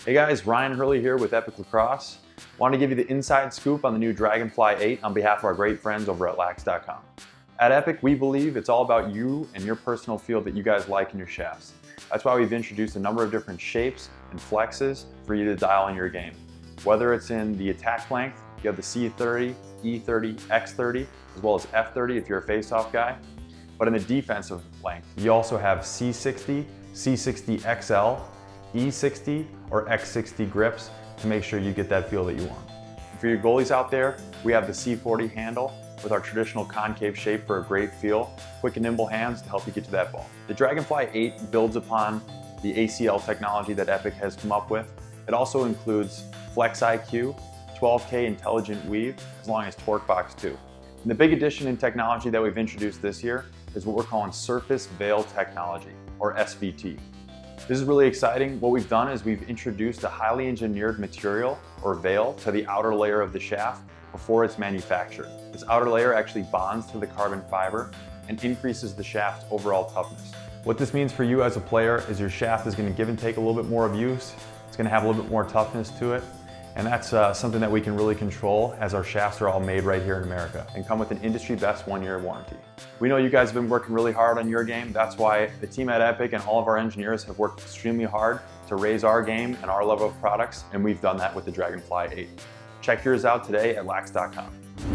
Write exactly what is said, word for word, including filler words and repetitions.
Hey guys, Ryan Hurley here with Epoch Lacrosse. Want to give you the inside scoop on the new Dragonfly eight on behalf of our great friends over at lax dot com. At Epoch, we believe it's all about you and your personal feel that you guys like in your shafts. That's why we've introduced a number of different shapes and flexes for you to dial in your game. Whether it's in the attack length, you have the C thirty, E thirty, X thirty, as well as F thirty if you're a face-off guy. But in the defensive length, you also have C sixty, C sixty X L, E sixty, or X sixty grips to make sure you get that feel that you want. For your goalies out there, we have the C forty handle with our traditional concave shape for a great feel, quick and nimble hands to help you get to that ball. The Dragonfly eight builds upon the A C L technology that Epoch has come up with. It also includes Flex I Q, twelve K intelligent weave, as long as torque box too. And the big addition in technology that we've introduced this year is what we're calling surface veil technology, or S V T. This is really exciting. What we've done is we've introduced a highly engineered material or veil to the outer layer of the shaft before it's manufactured. This outer layer actually bonds to the carbon fiber and increases the shaft's overall toughness. What this means for you as a player is your shaft is going to give and take a little bit more of use. It's going to have a little bit more toughness to it. And that's uh, something that we can really control as our shafts are all made right here in America and come with an industry best one year warranty. We know you guys have been working really hard on your game. That's why the team at Epoch and all of our engineers have worked extremely hard to raise our game and our level of products, and we've done that with the Dragonfly eight. Check yours out today at lax dot com.